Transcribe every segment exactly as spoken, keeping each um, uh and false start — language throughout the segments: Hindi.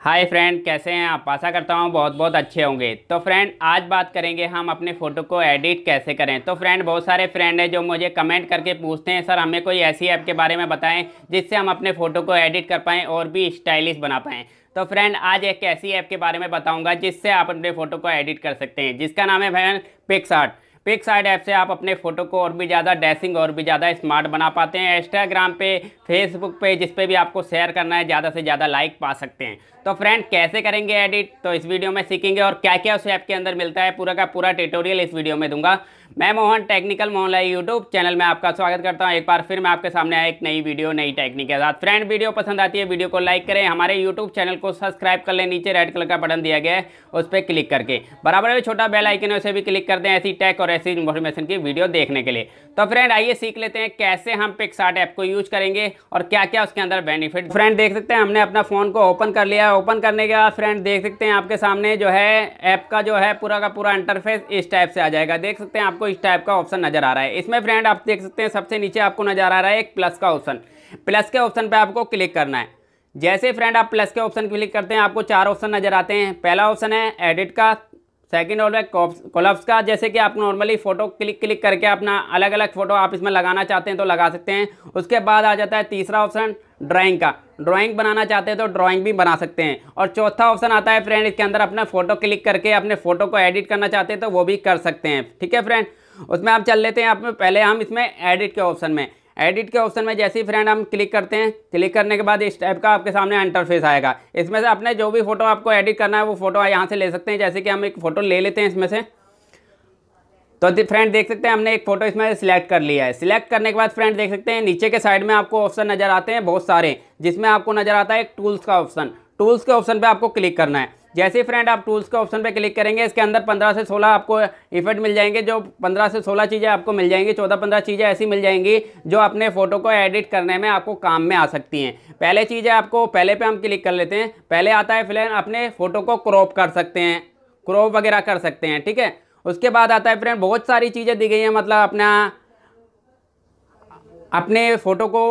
हाय फ्रेंड, कैसे हैं आप। आशा करता हूँ बहुत बहुत अच्छे होंगे। तो फ्रेंड, आज बात करेंगे हम अपने फ़ोटो को एडिट कैसे करें। तो फ्रेंड, बहुत सारे फ्रेंड हैं जो मुझे कमेंट करके पूछते हैं, सर हमें कोई ऐसी ऐप के बारे में बताएं जिससे हम अपने फ़ोटो को एडिट कर पाएँ और भी स्टाइलिश बना पाएँ। तो फ्रेंड, आज एक ऐसी ऐप के बारे में बताऊँगा जिससे आप अपने फ़ोटो को एडिट कर सकते हैं, जिसका नाम है फ्रेंड पिक्सआर्ट। पिक्सआर्ट ऐप से आप अपने फ़ोटो को और भी ज़्यादा डैशिंग और भी ज़्यादा स्मार्ट बना पाते हैं। इंस्टाग्राम पे, फेसबुक पे, जिस पे भी आपको शेयर करना है, ज़्यादा से ज़्यादा लाइक पा सकते हैं। तो फ्रेंड, कैसे करेंगे एडिट, तो इस वीडियो में सीखेंगे। और क्या क्या उस ऐप के अंदर मिलता है, पूरा का पूरा ट्यूटोरियल इस वीडियो में दूंगा। मैं Mohan, technical Mohan live YouTube channel में आपका स्वागत करता हूं। एक बार फिर मैं आपके सामने आया एक नई वीडियो, नई टेक्निक के साथ। फ्रेंड, वीडियो पसंद आती है वीडियो को लाइक करें, हमारे यूट्यूब चैनल को सब्सक्राइब कर लें। नीचे रेड कलर का बटन दिया गया है, उस पर क्लिक करके बराबर में छोटा बेल आइकन है, उसे भी क्लिक कर दें ऐसी टेक और ऐसी इन्फॉर्मेशन की वीडियो देखने के लिए। तो फ्रेंड, आइए सीख लेते हैं कैसे हम पिक्सआर्ट ऐप को यूज करेंगे और क्या क्या उसके अंदर बेनिफिट। फ्रेंड, देख सकते हैं हमने अपना फ़ोन को ओपन कर लिया है। ओपन करने के बाद फ्रेंड देख सकते हैं आपके सामने जो है ऐप का जो है पूरा का पूरा इंटरफेस इस टाइप से आ जाएगा। देख सकते हैं आपको इस टाइप का ऑप्शन नजर आ रहा है। इसमें फ्रेंड आप देख सकते हैं सबसे नीचे आपको नजर आ रहा है एक प्लस का ऑप्शन। प्लस के ऑप्शन पे आपको क्लिक करना है। जैसे फ्रेंड आप प्लस के ऑप्शन क्लिक करते हैं, आपको चार ऑप्शन नजर आते हैं। पहला ऑप्शन है एडिट का, सेकंड ऑल है कोलैप्स का, जैसे कि आप नॉर्मली फोटो क्लिक क्लिक करके अपना अलग अलग फोटो आप इसमें लगाना चाहते हैं तो लगा सकते हैं। उसके बाद आ जाता है तीसरा ऑप्शन ड्राइंग का, ड्राइंग बनाना चाहते हैं तो ड्राइंग भी बना सकते हैं। और चौथा ऑप्शन आता है फ्रेंड, इसके अंदर अपना फोटो क्लिक करके अपने फोटो को एडिट करना चाहते हैं तो वो भी कर सकते हैं। ठीक है फ्रेंड, उसमें आप चल लेते हैं। आप पहले हम इसमें एडिट के ऑप्शन में एडिट के ऑप्शन में जैसे ही फ्रेंड हम क्लिक करते हैं, क्लिक करने के बाद इस टाइप का आपके सामने इंटरफेस आएगा। इसमें से अपने जो भी फोटो आपको एडिट करना है वो फोटो यहाँ से ले सकते हैं। जैसे कि हम एक फोटो ले लेते हैं इसमें से। तो फ्रेंड देख सकते हैं हमने एक फोटो इसमें सिलेक्ट कर लिया है। सिलेक्ट करने के बाद फ्रेंड देख सकते हैं नीचे के साइड में आपको ऑप्शन नजर आते हैं बहुत सारे, जिसमें आपको नजर आता है एक टूल्स का ऑप्शन। टूल्स के ऑप्शन पे आपको क्लिक करना है। जैसे ही फ्रेंड आप टूल्स के ऑप्शन पे क्लिक करेंगे, इसके अंदर पंद्रह से सोलह आपको इफेक्ट मिल जाएंगे। जो पंद्रह से सोलह चीज़ें आपको मिल जाएंगी, चौदह पंद्रह चीज़ें ऐसी मिल जाएंगी जो अपने फोटो को एडिट करने में आपको काम में आ सकती हैं। पहले चीज़ है आपको, पहले पे हम क्लिक कर लेते हैं। पहले आता है फ्रेंड अपने फोटो को क्रॉप कर सकते हैं, क्रॉप वगैरह कर सकते हैं। ठीक है, उसके बाद आता है फ्रेंड बहुत सारी चीज़ें दी गई हैं, मतलब अपना अपने फ़ोटो को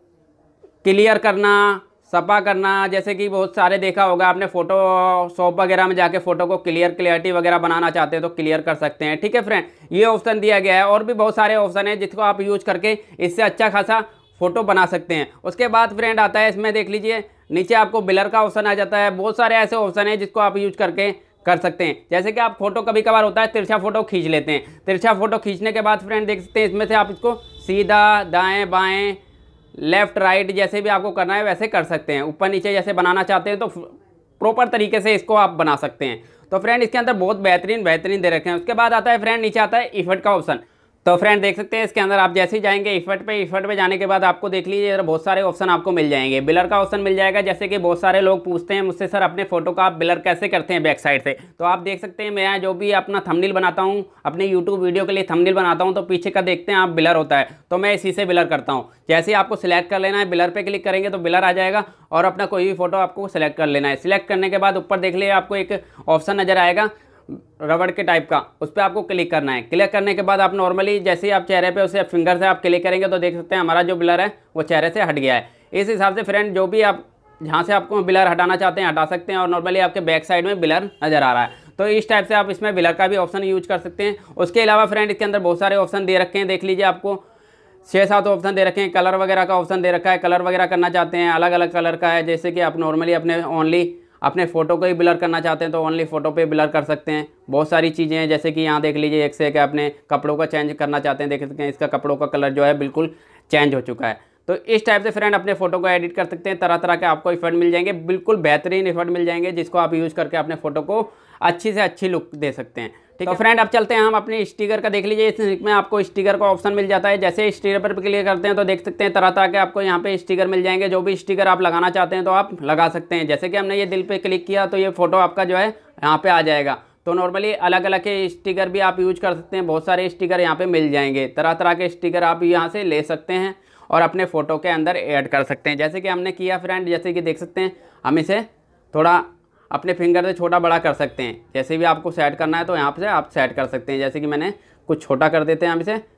क्लियर करना, सपा करना। जैसे कि बहुत सारे देखा होगा आपने, फ़ोटो शॉप वगैरह में जाके फ़ोटो को क्लियर क्लियरिटी वगैरह बनाना चाहते हैं तो क्लियर कर सकते हैं। ठीक है फ्रेंड, ये ऑप्शन दिया गया है। और भी बहुत सारे ऑप्शन हैं जिसको आप यूज करके इससे अच्छा खासा फ़ोटो बना सकते हैं। उसके बाद फ्रेंड आता है इसमें देख लीजिए नीचे आपको ब्लर का ऑप्शन आ जाता है। बहुत सारे ऐसे ऑप्शन हैं जिसको आप यूज करके कर सकते हैं। जैसे कि आप फोटो कभी कभार होता है तिरछा फोटो खींच लेते हैं। तिरछा फोटो खींचने के बाद फ्रेंड देख सकते हैं इसमें से आप इसको सीधा, दाएं बाएं, लेफ्ट राइट जैसे भी आपको करना है वैसे कर सकते हैं। ऊपर नीचे जैसे बनाना चाहते हैं तो प्रॉपर तरीके से इसको आप बना सकते हैं। तो फ्रेंड इसके अंदर बहुत बेहतरीन बेहतरीन दे रखे हैं। उसके बाद आता है फ्रेंड नीचे आता है इफेक्ट का ऑप्शन। तो फ्रेंड देख सकते हैं इसके अंदर आप जैसे ही जाएंगे इफेक्ट पे, इफेक्ट पे जाने के बाद आपको देख लीजिए बहुत सारे ऑप्शन आपको मिल जाएंगे। ब्लर का ऑप्शन मिल जाएगा। जैसे कि बहुत सारे लोग पूछते हैं मुझसे, सर अपने फोटो का आप ब्लर कैसे करते हैं बैक साइड से। तो आप देख सकते हैं मैं जो भी अपना थंबनेल बनाता हूँ, अपने यूट्यूब वीडियो के लिए थंबनेल बनाता हूँ, तो पीछे का देखते हैं आप ब्लर होता है, तो मैं इसी से ब्लर करता हूँ। जैसे ही आपको सिलेक्ट कर लेना है, ब्लर पे क्लिक करेंगे तो ब्लर आ जाएगा और अपना कोई भी फोटो आपको सिलेक्ट कर लेना है। सिलेक्ट करने के बाद ऊपर देख लीजिए आपको एक ऑप्शन नजर आएगा रबड़ के टाइप का, उस पर आपको क्लिक करना है। क्लिक करने के बाद आप नॉर्मली जैसे ही आप चेहरे पे उसे फिंगर से आप क्लिक करेंगे तो देख सकते हैं हमारा जो ब्लर है वो चेहरे से हट गया है। इस हिसाब से फ्रेंड जो भी आप जहाँ से आपको ब्लर हटाना चाहते हैं हटा सकते हैं। और नॉर्मली आपके बैक साइड में ब्लर नजर आ रहा है, तो इस टाइप से आप इसमें ब्लर का भी ऑप्शन यूज कर सकते हैं। उसके अलावा फ्रेंड इसके अंदर बहुत सारे ऑप्शन दे रखे हैं। देख लीजिए आपको छः सात ऑप्शन दे रखे हैं। कलर वगैरह का ऑप्शन दे रखा है, कलर वगैरह करना चाहते हैं अलग अलग कलर का है। जैसे कि आप नॉर्मली अपने ओनली अपने फ़ोटो को ही ब्लर करना चाहते हैं तो ओनली फ़ोटो पे ब्लर कर सकते हैं। बहुत सारी चीज़ें हैं, जैसे कि यहाँ देख लीजिए एक से एक अपने कपड़ों का चेंज करना चाहते हैं, देख सकते हैं इसका कपड़ों का कलर जो है बिल्कुल चेंज हो चुका है। तो इस टाइप से फ्रेंड अपने फोटो को एडिट कर सकते हैं। तरह तरह के आपको इफेक्ट मिल जाएंगे, बिल्कुल बेहतरीन इफेक्ट मिल जाएंगे जिसको आप यूज़ करके अपने फोटो को अच्छी से अच्छी लुक दे सकते हैं। ठीक है, तो फ्रेंड अब चलते हैं हम अपने स्टिकर का। देख लीजिए इसमें आपको स्टिकर का ऑप्शन मिल जाता है। जैसे स्टिकर पर क्लिक करते हैं तो देख सकते हैं तरह तरह के आपको यहाँ पे स्टिकर मिल जाएंगे। जो भी स्टिकर आप लगाना चाहते हैं तो आप लगा सकते हैं। जैसे कि हमने ये दिल पे क्लिक किया तो ये फोटो आपका जो है यहाँ पे आ जाएगा। तो नॉर्मली अलग अलग के स्टिकर भी आप यूज कर सकते हैं। बहुत सारे स्टिकर यहाँ पे मिल जाएंगे, तरह तरह के स्टिकर आप यहाँ से ले सकते हैं और अपने फ़ोटो के अंदर ऐड कर सकते हैं। जैसे कि हमने किया फ्रेंड, जैसे कि देख सकते हैं हम इसे थोड़ा अपने फिंगर से छोटा बड़ा कर सकते हैं। जैसे भी आपको सेट करना है तो यहाँ से आप सेट कर सकते हैं। जैसे कि मैंने कुछ छोटा कर देते हैं हम इसे।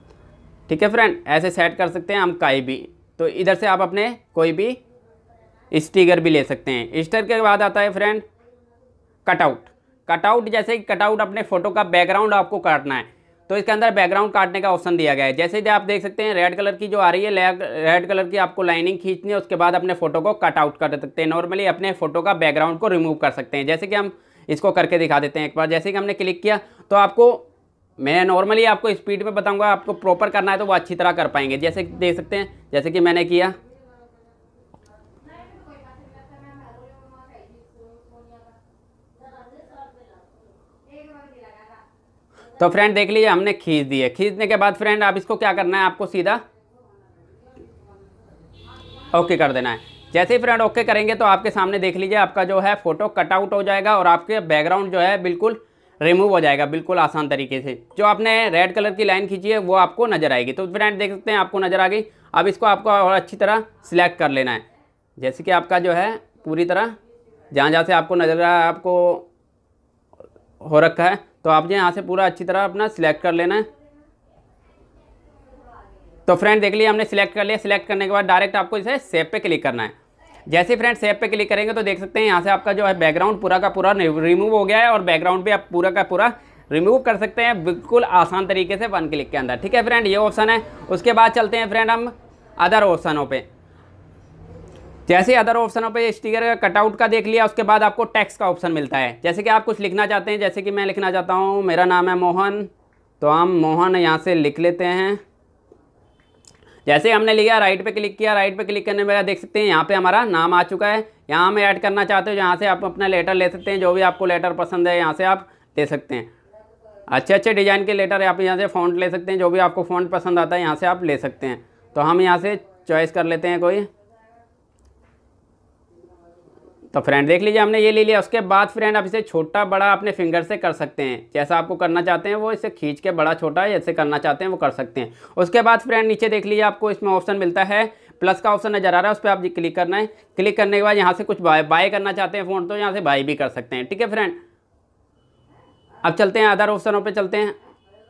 ठीक है फ्रेंड, ऐसे सेट कर सकते हैं हम कहीं भी। तो इधर से आप अपने कोई भी स्टिकर भी ले सकते हैं। स्टिकर के बाद आता है फ्रेंड कटआउट। कटआउट जैसे कि कटआउट अपने फ़ोटो का बैकग्राउंड आपको काटना है तो इसके अंदर बैकग्राउंड काटने का ऑप्शन दिया गया है। जैसे कि आप देख सकते हैं रेड कलर की जो आ रही है, रेड कलर की आपको लाइनिंग खींचनी है, उसके बाद अपने फ़ोटो को कट आउट कर सकते हैं। नॉर्मली अपने फ़ोटो का बैकग्राउंड को रिमूव कर सकते हैं। जैसे कि हम इसको करके दिखा देते हैं एक बार। जैसे कि हमने क्लिक किया तो आपको, मैं नॉर्मली आपको स्पीड में बताऊँगा, आपको प्रॉपर करना है तो वो अच्छी तरह कर पाएंगे। जैसे देख सकते हैं, जैसे कि मैंने किया, तो फ्रेंड देख लीजिए हमने खींच दिए। खींचने के बाद फ्रेंड आप इसको क्या करना है, आपको सीधा ओके कर देना है। जैसे ही फ्रेंड ओके करेंगे तो आपके सामने देख लीजिए आपका जो है फ़ोटो कटआउट हो जाएगा और आपके बैकग्राउंड जो है बिल्कुल रिमूव हो जाएगा, बिल्कुल आसान तरीके से। जो आपने रेड कलर की लाइन खींची है वो आपको नज़र आएगी। तो फ्रेंड देख सकते हैं आपको नज़र आ गई। अब इसको आपको और अच्छी तरह सिलेक्ट कर लेना है। जैसे कि आपका जो है पूरी तरह जहाँ जहाँ से आपको नज़र आ आपको हो रखा है तो आपने यहाँ से पूरा अच्छी तरह अपना सिलेक्ट कर लेना है। तो फ्रेंड देख लिया हमने सिलेक्ट कर लिया। सिलेक्ट करने के बाद डायरेक्ट आपको इसे सेव पे क्लिक करना है। जैसे फ्रेंड सेव पे क्लिक करेंगे तो देख सकते हैं यहाँ से आपका जो है बैकग्राउंड पूरा का पूरा रिमूव हो गया है और बैकग्राउंड भी आप पूरा का पूरा रिमूव कर सकते हैं बिल्कुल आसान तरीके से वन क्लिक के अंदर। ठीक है फ्रेंड, ये ऑप्शन है। उसके बाद चलते हैं फ्रेंड हम अदर ऑप्शनों पे। जैसे अदर ऑप्शनों पे स्टिकर कटआउट का देख लिया, उसके बाद आपको टेक्स्ट का ऑप्शन मिलता है। जैसे कि आप कुछ लिखना चाहते हैं, जैसे कि मैं लिखना चाहता हूँ मेरा नाम है मोहन, तो हम मोहन यहाँ से लिख लेते हैं। जैसे हमने लिया, राइट पे क्लिक किया। राइट पे क्लिक करने में देख सकते हैं यहाँ पे हमारा नाम आ चुका है। यहाँ हम ऐड करना चाहते हो, यहाँ से आप अपना लेटर ले सकते हैं, जो भी आपको लेटर पसंद है यहाँ से आप ले सकते हैं। अच्छे अच्छे डिज़ाइन के लेटर आप यहाँ से फ़ॉन्ट ले सकते हैं, जो भी आपको फ़ॉन्ट पसंद आता है यहाँ से आप ले सकते हैं। तो हम यहाँ से चॉइस कर लेते हैं कोई। तो फ्रेंड देख लीजिए हमने ये ले लिया। उसके बाद फ्रेंड आप इसे छोटा बड़ा अपने फिंगर से कर सकते हैं, जैसा आपको करना चाहते हैं वो इसे खींच के बड़ा छोटा जैसे करना चाहते हैं वो कर सकते हैं। उसके बाद फ्रेंड नीचे देख लीजिए आपको इसमें ऑप्शन मिलता है, प्लस का ऑप्शन नजर आ रहा है, उस पर आप क्लिक करना है। क्लिक करने के बाद यहाँ से कुछ बाय बाय करना चाहते हैं फ़ॉन्ट तो यहाँ से बाय भी कर सकते हैं। ठीक है फ्रेंड, अब चलते हैं अदर ऑप्शनों पर चलते हैं।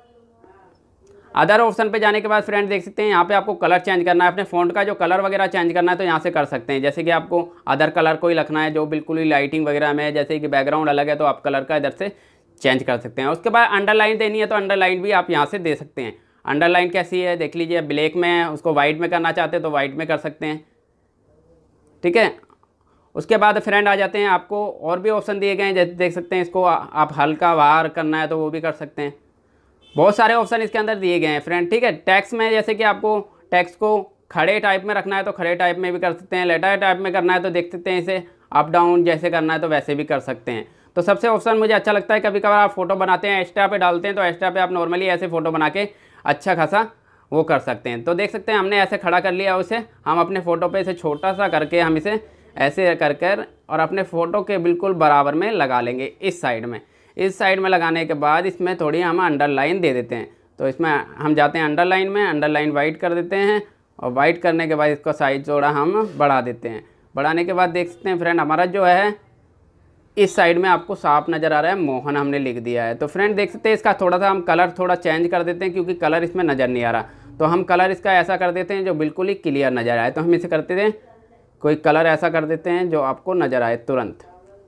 अदर ऑप्शन पे जाने के बाद फ्रेंड देख सकते हैं यहाँ पे आपको कलर चेंज करना है, अपने फ़ॉन्ट का जो कलर वगैरह चेंज करना है तो यहाँ से कर सकते हैं। जैसे कि आपको अदर कलर कोई रखना है जो बिल्कुल ही लाइटिंग वगैरह में है, जैसे कि बैकग्राउंड अलग है तो आप कलर का इधर से चेंज कर सकते हैं। उसके बाद अंडरलाइन देनी है तो अंडरलाइन भी आप यहाँ से दे सकते हैं। अंडरलाइन कैसी है देख लीजिए, ब्लैक में उसको वाइट में करना चाहते हैं तो वाइट में कर सकते हैं। ठीक है, उसके बाद फ्रेंड आ जाते हैं, आपको और भी ऑप्शन दिए गए हैं, जैसे देख सकते हैं इसको आप हल्का बाहर करना है तो वो भी कर सकते हैं। बहुत सारे ऑप्शन इसके अंदर दिए गए हैं फ्रेंड। ठीक है, टेक्स्ट में जैसे कि आपको टेक्स्ट को खड़े टाइप में रखना है तो खड़े टाइप में भी कर सकते हैं, लेटर टाइप में करना है तो देख सकते हैं इसे अप डाउन जैसे करना है तो वैसे भी कर सकते हैं। तो सबसे ऑप्शन मुझे अच्छा लगता है, कभी कभार आप फोटो बनाते हैं एक्स्ट्रा पे डालते हैं तो एक्स्ट्रा पे आप नॉर्मली ऐसे फ़ोटो बना के अच्छा खासा वो कर सकते हैं। तो देख सकते हैं हमने ऐसे खड़ा कर लिया उसे, हम अपने फ़ोटो पे इसे छोटा सा करके हम इसे ऐसे कर कर और अपने फ़ोटो के बिल्कुल बराबर में लगा लेंगे इस साइड में। इस साइड में लगाने के बाद इसमें थोड़ी हम अंडरलाइन दे देते हैं। तो इसमें हम जाते हैं अंडरलाइन में, अंडरलाइन वाइट कर देते हैं और वाइट करने के बाद इसका साइज थोड़ा हम बढ़ा देते हैं। बढ़ाने के बाद देख सकते हैं फ्रेंड हमारा जो है इस साइड में आपको साफ नज़र आ रहा है, मोहन हमने लिख दिया है। तो फ्रेंड देख सकते हैं इसका थोड़ा सा हम कलर थोड़ा चेंज कर देते हैं क्योंकि कलर इसमें नज़र नहीं आ रहा। तो हम कलर इसका ऐसा कर देते हैं जो बिल्कुल ही क्लियर नज़र आए। तो हम इसे करते थे कोई कलर ऐसा कर देते हैं जो आपको नज़र आए तुरंत।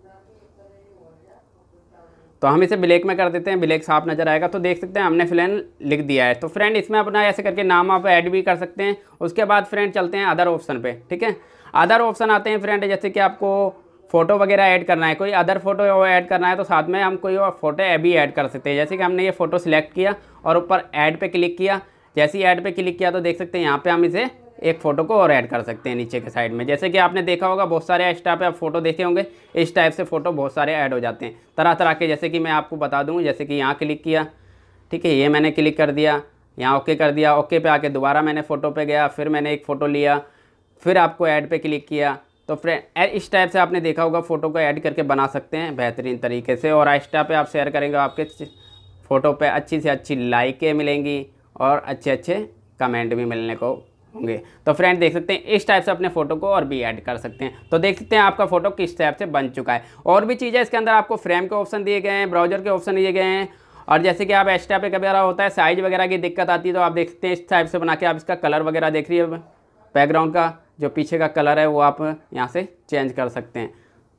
तो हम इसे ब्लैक में कर देते हैं, ब्लैक साफ नज़र आएगा। तो देख सकते हैं हमने फ्रेंड लिख दिया है। तो फ्रेंड इसमें अपना ऐसे करके नाम आप ऐड भी कर सकते हैं। उसके बाद फ्रेंड चलते हैं अदर ऑप्शन पे। ठीक है, अदर ऑप्शन आते हैं फ्रेंड, जैसे कि आपको फ़ोटो वगैरह ऐड करना है, कोई अदर फोटो ऐड करना है तो साथ में हम कोई और फोटो भी ऐड कर सकते हैं। जैसे कि हमने ये फ़ोटो सिलेक्ट किया और ऊपर ऐड पे क्लिक किया। जैसे ही ऐड पे क्लिक किया तो देख सकते हैं यहाँ पे हम इसे एक फ़ोटो को और ऐड कर सकते हैं नीचे के साइड में। जैसे कि आपने देखा होगा बहुत सारे एक्स्ट्रा पे आप फोटो देखे होंगे, इस टाइप से फ़ोटो बहुत सारे ऐड हो जाते हैं तरह तरह के। जैसे कि मैं आपको बता दूँ, जैसे कि यहाँ क्लिक किया, ठीक है, ये मैंने क्लिक कर दिया, यहाँ ओके कर दिया। ओके पे आके दोबारा मैंने फ़ोटो पे गया, फिर मैंने एक फ़ोटो लिया, फिर आपको ऐड पे क्लिक किया। तो फ्रेंड इस टाइप से आपने देखा होगा फ़ोटो को ऐड करके बना सकते हैं बेहतरीन तरीके से। और इंस्टा पे आप शेयर करेंगे आपके फ़ोटो पे अच्छी से अच्छी लाइकें मिलेंगी और अच्छे अच्छे कमेंट भी मिलने को होंगे। तो फ्रेंड देख सकते हैं इस टाइप से अपने फ़ोटो को और भी ऐड कर सकते हैं। तो देख सकते हैं आपका फ़ोटो किस टाइप से बन चुका है। और भी चीज़ें इसके अंदर आपको फ्रेम के ऑप्शन दिए गए हैं, ब्राउज़र के ऑप्शन दिए गए हैं। और जैसे कि आप एक्स्ट्रा पे कभी होता है साइज़ वगैरह की दिक्कत आती है तो आप देख सकते हैं इस टाइप से बना के आप इसका कलर वगैरह देख रही है बैकग्राउंड का जो पीछे का कलर है वो आप यहाँ से चेंज कर सकते हैं।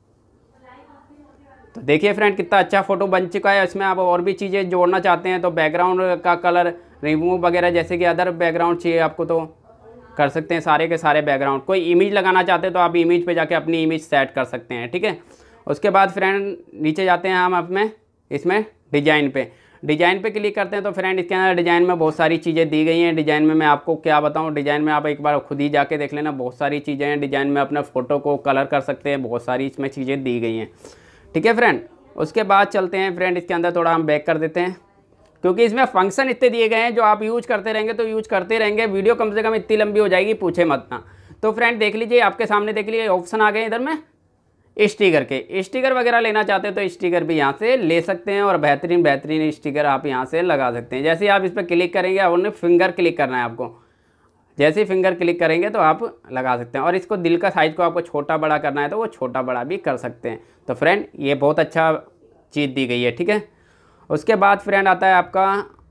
तो देखिए फ्रेंड कितना अच्छा फ़ोटो बन चुका है। इसमें आप और भी चीज़ें जोड़ना चाहते हैं तो बैकग्राउंड का कलर रिमूव वगैरह जैसे कि अदर बैकग्राउंड चाहिए आपको तो कर सकते हैं, सारे के सारे बैकग्राउंड। कोई इमेज लगाना चाहते हैं तो आप इमेज पे जाके अपनी इमेज सेट कर सकते हैं, ठीक है। उसके बाद फ्रेंड नीचे जाते हैं हम अपने इसमें डिज़ाइन पे, डिज़ाइन पे क्लिक करते हैं तो फ्रेंड इसके अंदर डिज़ाइन में बहुत सारी चीज़ें दी गई हैं। डिज़ाइन में मैं आपको क्या बताऊं, डिज़ाइन में आप एक बार खुद ही जाके देख लेना, बहुत सारी चीज़ें हैं। डिज़ाइन में अपने फ़ोटो को कलर कर सकते हैं, बहुत सारी इसमें चीज़ें दी गई हैं, ठीक है फ्रेंड। उसके बाद चलते हैं फ्रेंड इसके अंदर थोड़ा हम बैक कर देते हैं, क्योंकि इसमें फंक्शन इतने दिए गए हैं जो आप यूज करते रहेंगे तो यूज करते रहेंगे। वीडियो कम से कम इतनी लंबी हो जाएगी, पूछे मत ना। तो फ्रेंड देख लीजिए, आपके सामने देख लीजिए ऑप्शन आ गए इधर में स्टिकर के। स्टिकर वगैरह लेना चाहते हैं तो स्टिकर भी यहाँ से ले सकते हैं और बेहतरीन बेहतरीन स्टिकर आप यहाँ से लगा सकते हैं। जैसे ही आप इस पर क्लिक करेंगे, आपने फिंगर क्लिक करना है आपको, जैसे ही फिंगर क्लिक करेंगे तो आप लगा सकते हैं। और इसको दिल का साइज़ को आपको छोटा बड़ा करना है तो वो छोटा बड़ा भी कर सकते हैं। तो फ्रेंड ये बहुत अच्छा चीज़ दी गई है, ठीक है। उसके बाद फ्रेंड आता है आपका,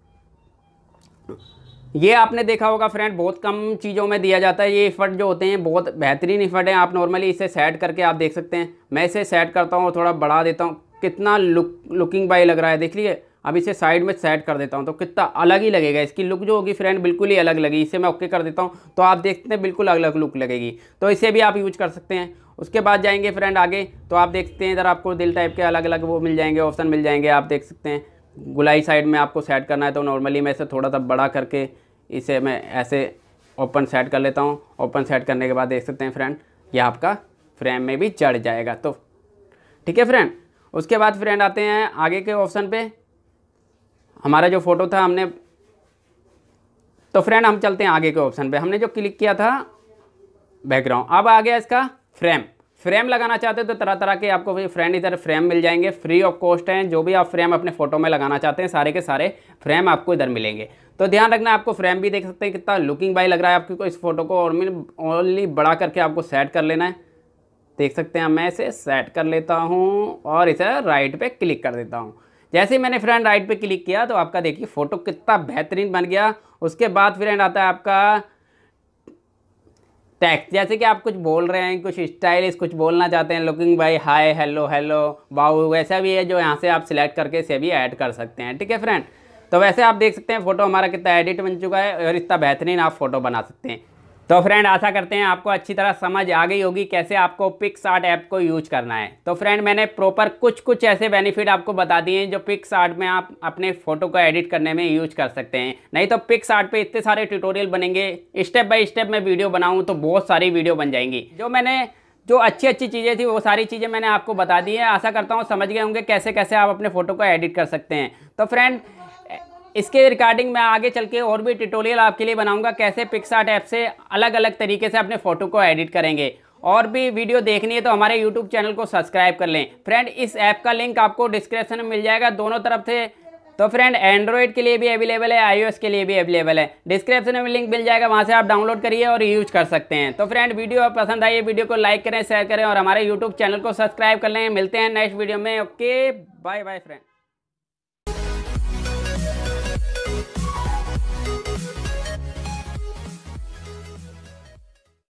ये आपने देखा होगा फ्रेंड बहुत कम चीज़ों में दिया जाता है। ये इफर्ट जो होते हैं बहुत बेहतरीन इफर्ट है। आप नॉर्मली इसे सेट करके आप देख सकते हैं। मैं इसे सेट करता हूँ, थोड़ा बढ़ा देता हूँ, कितना लुक लुकिंग बाई लग रहा है, देख लीजिए। अब इसे साइड में सेट कर देता हूँ तो कितना अलग ही लगेगा, इसकी लुक जो होगी फ्रेंड बिल्कुल ही अलग लगेगी। इसे मैं ओके कर देता हूँ तो आप देखते हैं बिल्कुल अलग लुक लगेगी। तो इसे भी आप यूज कर सकते हैं। उसके बाद जाएंगे फ्रेंड आगे तो आप देखते हैं इधर आपको दिल टाइप के अलग अलग वो मिल जाएंगे, ऑप्शन मिल जाएंगे। आप देख सकते हैं गुलाई साइड में आपको सेट करना है तो नॉर्मली मैं इसे थोड़ा सा बड़ा करके इसे मैं ऐसे ओपन सेट कर लेता हूँ। ओपन सेट करने के बाद देख सकते हैं फ्रेंड ये आपका फ्रेम में भी चढ़ जाएगा, तो ठीक है फ्रेंड। उसके बाद फ्रेंड आते हैं आगे के ऑप्शन पे, हमारा जो फोटो था हमने, तो फ्रेंड हम चलते हैं आगे के ऑप्शन पे। हमने जो क्लिक किया था बैकग्राउंड, अब आ गया इसका फ्रेम। फ्रेम लगाना चाहते हो तो तरह तरह के आपको फ्रेंड इधर फ्रेम मिल जाएंगे, फ्री ऑफ कॉस्ट हैं। जो भी आप फ्रेम अपने फोटो में लगाना चाहते हैं सारे के सारे फ्रेम आपको इधर मिलेंगे। तो ध्यान रखना, आपको फ्रेम भी देख सकते हैं कितना लुकिंग बाई लग रहा है आपको। इस फोटो को और ओनली बड़ा करके आपको सेट कर लेना है, देख सकते हैं। मैं इसे सेट कर लेता हूँ और इसे राइट पे क्लिक कर देता हूँ। जैसे ही मैंने फ्रेंड राइट पे क्लिक किया तो आपका देखिए फोटो कितना बेहतरीन बन गया। उसके बाद फ्रेंड आता है आपका टेक्स्ट, जैसे कि आप कुछ बोल रहे हैं, कुछ स्टाइलिश कुछ बोलना चाहते हैं, looking bye, hi, hello, hello, wow, वैसा भी है जो यहाँ से आप सिलेक्ट करके इसे भी ऐड कर सकते हैं, ठीक है फ्रेंड। तो वैसे आप देख सकते हैं फोटो हमारा कितना एडिट बन चुका है और इतना बेहतरीन आप फोटो बना सकते हैं। तो फ्रेंड आशा करते हैं आपको अच्छी तरह समझ आ गई होगी कैसे आपको पिक्सआर्ट ऐप को यूज करना है। तो फ्रेंड मैंने प्रॉपर कुछ कुछ ऐसे बेनिफिट आपको बता दिए हैं जो पिक्सआर्ट में आप अपने फोटो को एडिट करने में यूज कर सकते हैं। नहीं तो पिक्सआर्ट पे इतने सारे ट्यूटोरियल बनेंगे, स्टेप बाय स्टेप मैं वीडियो बनाऊँ तो बहुत सारी वीडियो बन जाएंगी। जो मैंने जो अच्छी अच्छी चीज़ें थी वो सारी चीज़ें मैंने आपको बता दी है। आशा करता हूँ समझ गए होंगे कैसे कैसे आप अपने फ़ोटो को एडिट कर सकते हैं। तो फ्रेंड इसके रिगार्डिंग मैं आगे चल के और भी ट्यूटोरियल आपके लिए बनाऊंगा, कैसे पिक्सआर्ट ऐप से अलग अलग तरीके से अपने फ़ोटो को एडिट करेंगे। और भी वीडियो देखनी है तो हमारे यूट्यूब चैनल को सब्सक्राइब कर लें। फ्रेंड इस ऐप का लिंक आपको डिस्क्रिप्शन में मिल जाएगा दोनों तरफ से। तो फ्रेंड एंड्रॉयड के लिए भी अवेलेबल है, आईओएस के लिए भी अवेलेबल है। डिस्क्रिप्शन में लिंक मिल जाएगा, वहाँ से आप डाउनलोड करिए और यूज कर सकते हैं। तो फ्रेंड वीडियो पसंद आई है, वीडियो को लाइक करें, शेयर करें और हमारे यूट्यूब चैनल को सब्सक्राइब कर लें। मिलते हैं नेक्स्ट वीडियो में। Okay, bye bye friend.